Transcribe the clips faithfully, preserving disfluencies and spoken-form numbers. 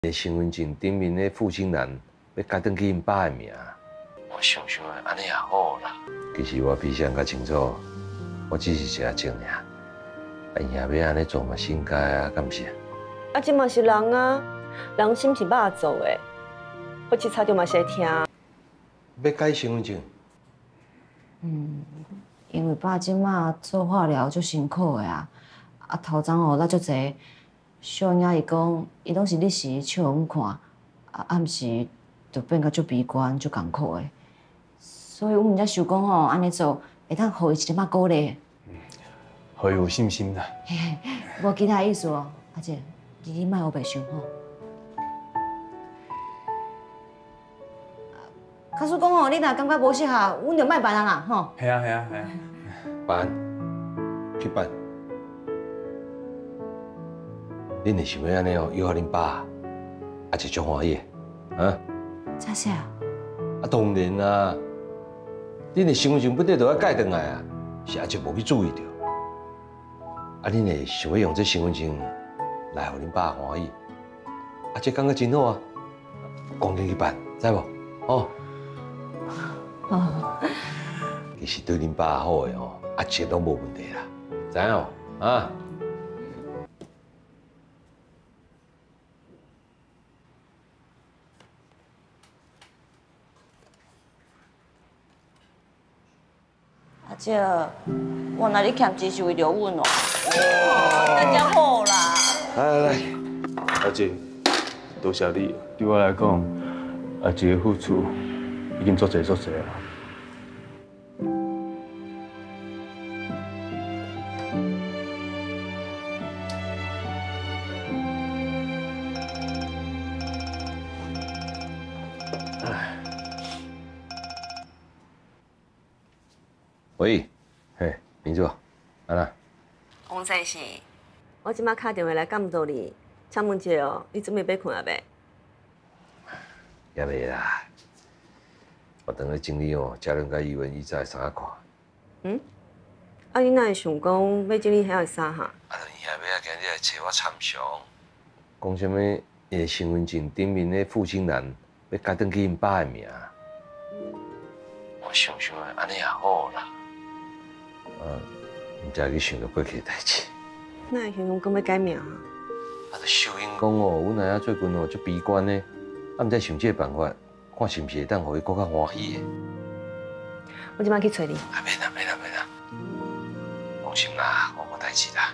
个身份证顶面的负心人要改登去因爸的名，我想想的安尼也好啦。其实我比谁较清楚，我只是一个证尔。啊，兄要安尼做嘛，应该啊，敢不是？ 啊，这嘛是人啊，人心是肉做的，我即差着嘛是会听。 要改身份证？ 嗯，因为爸即马做化疗足辛苦的啊，啊头前哦，咱足济。 小影伊讲，伊拢是日时笑阮看，啊暗时就变甲足悲观、足艰苦的。所以阮才想讲吼，安尼做会当互伊一点仔鼓励。 嗯，互伊有信心啦。 嘿嘿，无其他意思哦，阿姐，你你莫黑白想吼。卡叔讲吼，你若感觉无适合，阮就莫办啊啦，吼。 系啊系啊系啊。 办，去办。 恁会想要安尼哦，邀下恁爸，也是足欢喜的，啊？ 真是啊？ 啊，当然啦，恁的身份证不得就要改转来啊，是阿姐无去注意到。啊，恁会想要用这身份证来互恁爸欢喜，啊，这感觉真好啊，赶紧去办，知无？哦。 哦。 其实对恁爸好的哦，阿姐都无问题啦，知影哦？啊？ 阿姐，我那里欠钱是为着阮哦。哇，那真好啦！ 来来来， 阿姐，多谢你，对我来讲，阿姐的付出已经足济足济啊。 喂，嘿，民主，安那？ 王先生，我即马打电话来监督你，请问者哦，你准备要困啊未？ 也未啦，我等下整理哦，家人甲医院以前衫看。 嗯？啊，你哪会想讲要整理遐个衫哈？ 啊，兄要今日来找我参详，讲什么？伊个身份证顶面的负心人要改登去因爸的名。我想想的安尼也好啦。 啊，唔知去想到过去的代志。 哪会想讲讲要改名啊？ 啊，就秀英讲哦，阮阿爷最近哦足悲观呢，啊，唔知想这个办法，看是毋是会当互伊更较欢喜的。 我即摆去找你。 啊，免啦免啦免啦，放心啦，我无代志啦。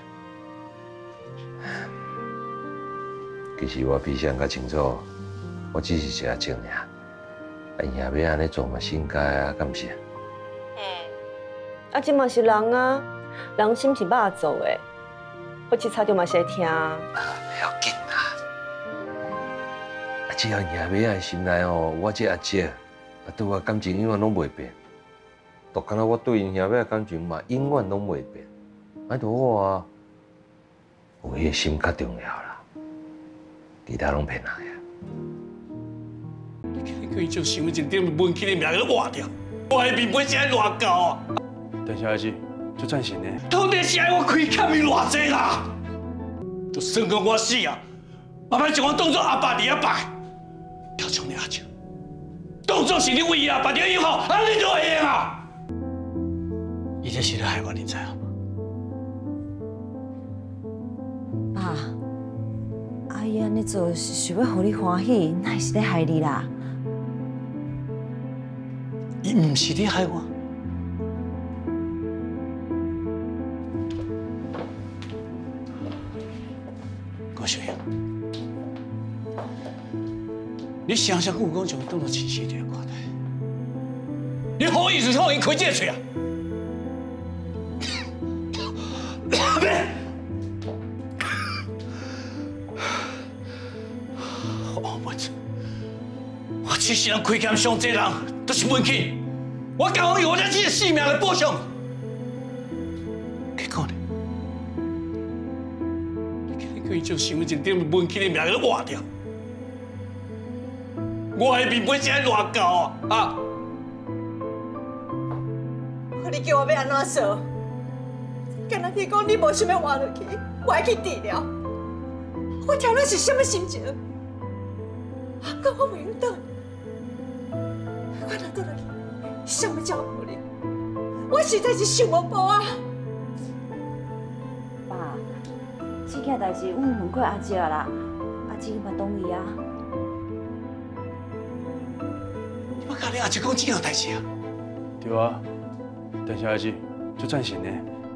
其实我比谁较清楚，我只是一个证尔。啊，兄要安尼做嘛，是应该啊，敢不是？ 啊，这嘛是人啊，人心是肉做的，我即差着嘛是会听。啊， 不要紧啦，啊，只要兄妹的心内哦，我这阿姐，啊，对我感情永远拢袂变，就敢若我对因兄妹的感情嘛，永远拢袂变。安就我啊，有迄个心较重要啦，其他拢骗人的。你可以将身份证顶面文起的名给划掉，我的面本是爱偌高啊！ 但是阿姐，就赞成呢。 到底是爱我亏欠你偌济啦？就算讲我死啊，慢慢将我当作阿爸你阿爸，要将你阿姐当作是你唯一阿爸你以后，安尼就会用啊！伊这是咧害我，你知影吗？ 爸，阿姨安尼做是想要互你欢喜，哪会是咧害你啦？ 伊唔是咧害我。 小英，你想想，我讲将当作亲戚这样看待，你好意思让伊开这嘴啊？我不知，我这世人亏欠上济人，都是文庆，我甘愿用我自己的性命来报偿。结果呢？ 可以将身份证顶面文起的名给划掉，我的面本是爱偌高啊！啊！ 你叫我要安怎做？敢若你讲你无想要活落去，我爱去治疗，我听了是什么心情？ 但我袂用倒，我若倒落去，谁要照顾你？我实在是想无报啊！ 爸，这件代志阮问过阿姐啦，阿姐嘛同意啊。 你要甲你阿姐讲这件代志啊？ 对啊，但是阿姐就赞成呢。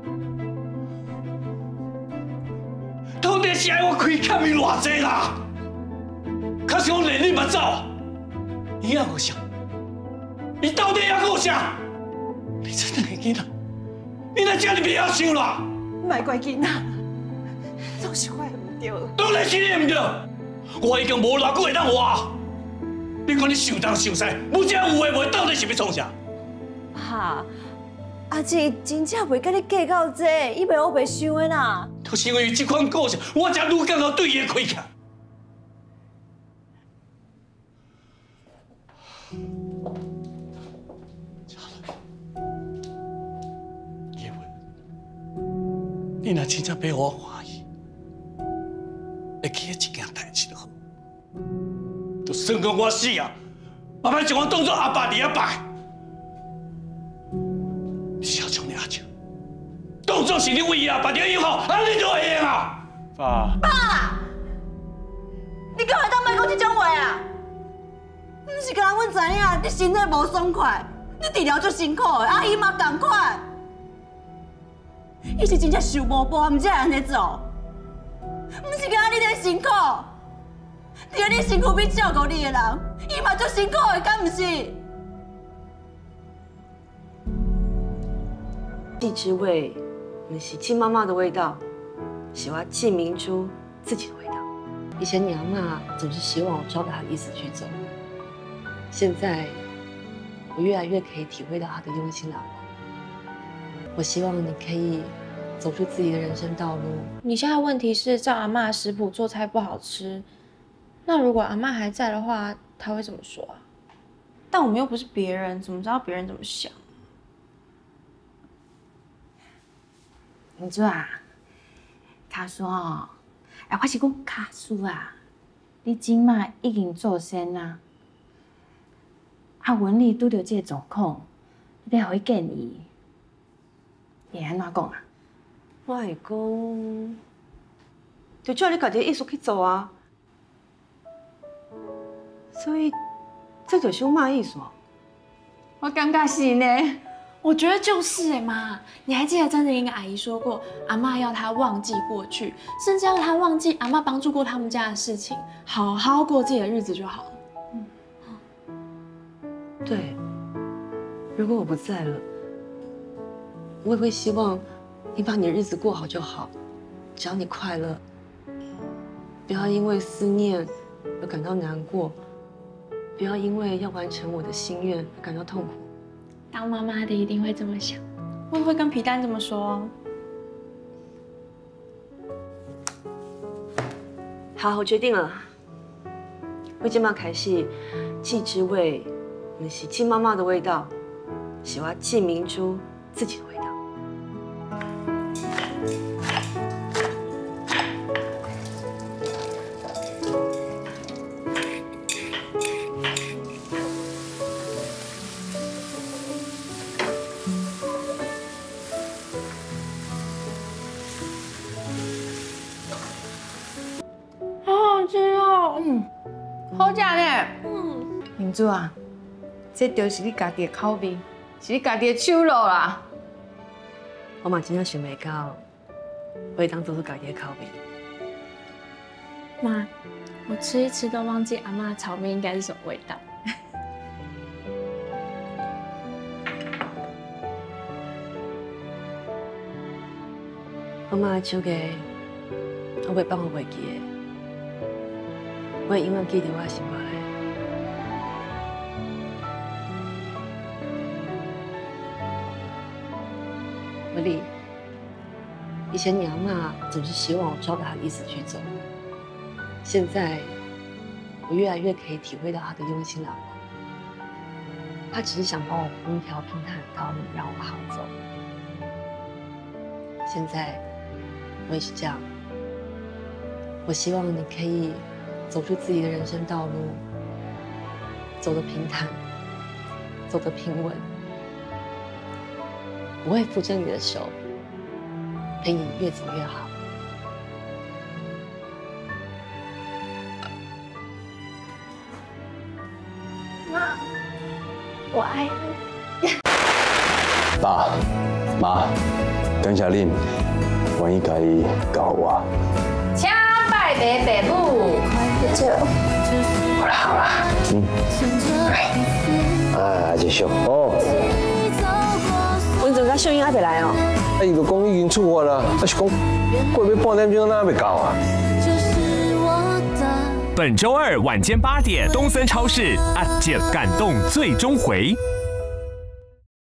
到底是爱我开欠你偌济啦？可是我连你嘛走，伊还有啥？伊到底还有啥？你这两个囡仔，你哪这么不晓想啦？ 莫怪囡仔，都是我的唔对。 当然是你唔对，我已经无偌久会当活。你看你想东想西，不这有诶话到底是要创啥？ 爸，阿姐真正袂甲你计较这，伊袂我袂想的啦。 就是因为这款个性，我才愈感到对伊亏欠。叶文，你若真正要我欢喜，会记得一件代志就好。就算讲我死啊，慢慢将我当作阿爸伫遐拜。你小将你阿姐，当作是你为阿爸着以后，安尼就会用啊！ 爸， 爸，你敢会当莫讲这种话啊？毋是敢若阮知影你身体无爽快，你治疗足辛苦的，阿姨嘛同款。伊是真正受无报，毋才会安尼做。毋是敢若你咧辛苦，伫你身躯边照顾你的人，伊嘛足辛苦的，敢毋是？ 地之味，不是亲妈妈的味道，是我记明珠自己的味道。以前你阿妈总是希望我照着她的意思去走，现在我越来越可以体会到她的用心良苦。我希望你可以走出自己的人生道路。 你现在问题是照阿嬷的食谱做菜不好吃，那如果阿嬷还在的话，她会怎么说啊？但我们又不是别人，怎么知道别人怎么想？ 明珠啊，卡叔哦，哎，我是讲卡叔啊，你今麦已经做先啦。阿文你拄到这个状况，你要互伊建议，你会安怎讲啊？ 我会讲，就照你家己的意思去做啊。所以，这就是我妈的意思。 我感觉是呢。 我觉得就是哎妈，你还记得曾经一个阿姨说过，阿嬷要她忘记过去，甚至要她忘记阿嬷帮助过他们家的事情，好好过自己的日子就好了。 对，如果我不在了，我也会希望你把你的日子过好就好，只要你快乐，不要因为思念而感到难过，不要因为要完成我的心愿而感到痛苦。 当妈妈的一定会这么想，我也会跟皮蛋这么说。 好，我决定了。我今麦开始，记之味，不是记妈妈的味道，是我记明珠自己的味道。 好食呢。嗯，明珠啊，这就是你家己的口味，是你家己的手路啦。 我嘛真正想袂到，会当做出家己的口味。 妈，我吃一吃都忘记阿嬷炒面应该是什么味道。 我妈的手艺，我袂放我袂记的。我会永远记得我的心肝内。文丽，以前你阿妈总是希望我照着她的意思去走，现在我越来越可以体会到她的用心良苦。她只是想帮我铺一条平坦的道路，让我好走。现在我也是这样，我希望你可以走出自己的人生道路， 走得平坦，走得平稳。我会扶着你的手，陪你越走越好。 妈，我爱你。 爸妈，感谢恁愿意家己教我。 请拜爸爸母， 好啦好啦，嗯，哎，啊，继续哦。 温总甲秀英还没来哦。 啊，伊就讲已经出发了，啊是讲过要半点钟，哪还没到啊？ 本周二晚间八点，东森超市阿姐感动最终回。